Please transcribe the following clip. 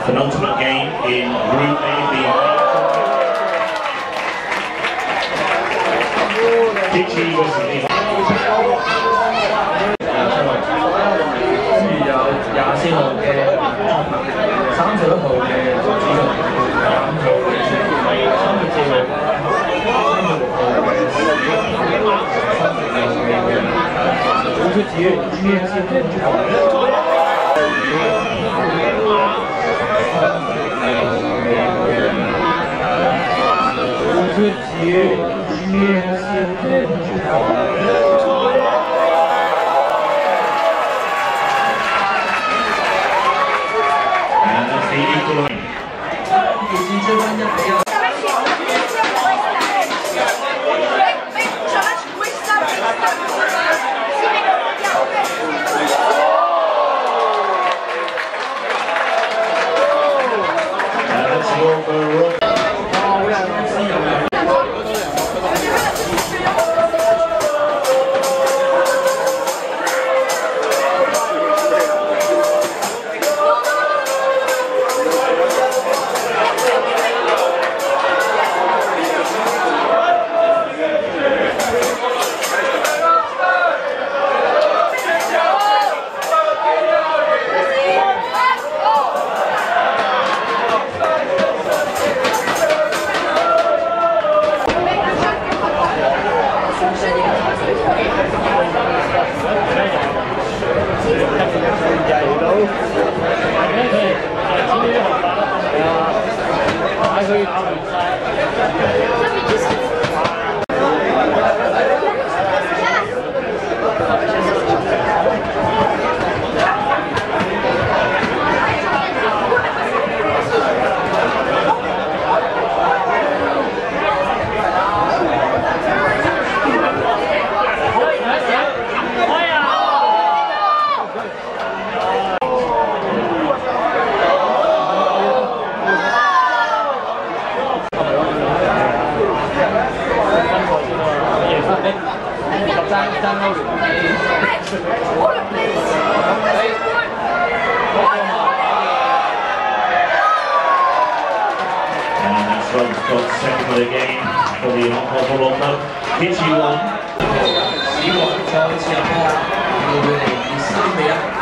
Penultimate game in Group A being Fiji versus Levi. 24號嘅30號嘅主場，25號嘅3月4號，36號嘅我是几月？今天是9号。我是几月？今天是9号。 Second of the game for the Oklahoma. Fiji won. 希望再次入波，會唔會嚟第3名？